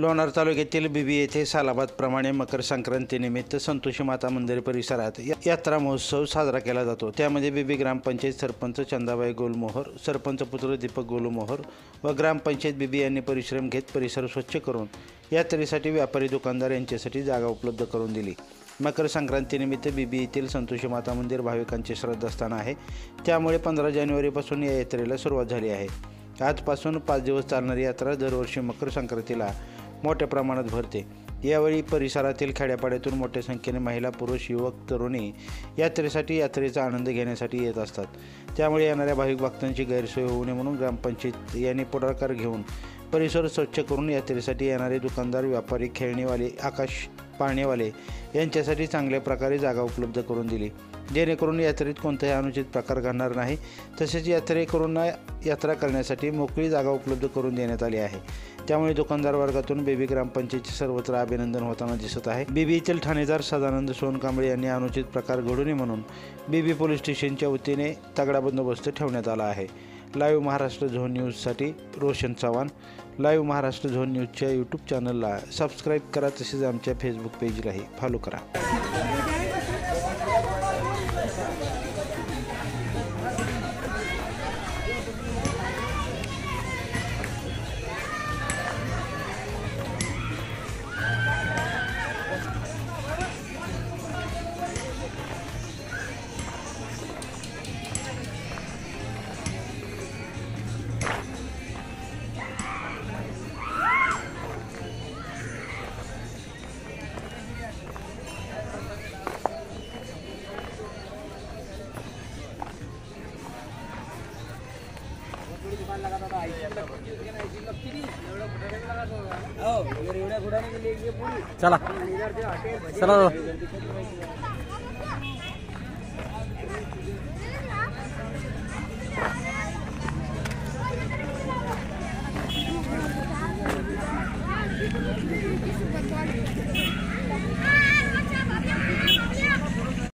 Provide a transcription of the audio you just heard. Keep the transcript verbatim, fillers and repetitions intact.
लोणार तालुक्यातील बिबी येथे सालाबादप्रमाणे मकर संक्रांतीनिमित्त संतोषी माता मंदिर परिसरात यात्रा महोत्सव साजरा केला जातो। त्यामध्ये बिबी ग्रामपंचायत सरपंच चंदाबाई गोलमोहर, सरपंच पुत्र दीपक गोलमोहर व ग्रामपंचायत बिबी यांनी परिश्रम घेत परिसर स्वच्छ करून यात्रेसाठी व्यापारी दुकानदार यांच्यासाठी जागा उपलब्ध करून दिली। मकर संक्रांतीनिमित्त बिबी येथील संतोषी माता मंदिर भाविकांचे श्रद्धास्थान आहे। त्यामुळे पंधरा जानेवारीपासून या यात्रेला सुरुवात झाली आहे। आजपासून पाच दिवस चालणारी यात्रा दरवर्षी मकर संक्रांतीला मोठ्या प्रमाणात भरते। यावेळी परिसरातील खेड्यापाड्यातून मोठ्या संख्येने महिला, पुरुष, युवक, तरुणी यात्रेसाठी यात्रेचा आनंद घेण्यासाठी येत असतात। त्यामुळे येणाऱ्या भाविक भक्तांची गैरसोय होऊ नये म्हणून ग्रामपंचायत यांनी पुढाकार घेऊन परिसर स्वच्छ करून यात्रेसाठी येणारे दुकानदार, व्यापारी, खेळणीवाले, आकाश पाळणेवाले यांच्यासाठी चांगल्या प्रकारे जागा उपलब्ध करून दिली, जेणेकरून यात्रेत कोणताही अनुचित प्रकार घडणार नाही। तसेच यात्रेकरूंना यात्रा करण्यासाठी मोकळी जागा उपलब्ध करून देण्यात आली आहे। त्यामुळे दुकानदार वर्गातून बिबी ग्रामपंचायतचे सर्वत्र अभिनंदन होताना दिसत आहे। बिबी येथील ठाणेदार सदानंद सोनकांबळे यांनी अनुचित प्रकार घडू नये म्हणून बिबी पोलीस स्टेशनच्या वतीने तगडा बंदोबस्त ठेवण्यात आला आहे। लाईव्ह महाराष्ट्र झोन न्यूजसाठी रोशन चव्हाण। लाईव्ह महाराष्ट्र झोन न्यूजच्या यूट्यूब चॅनलला सबस्क्राईब करा, तसेच आमच्या फेसबुक पेजलाही फॉलो करा। चला चला Ah!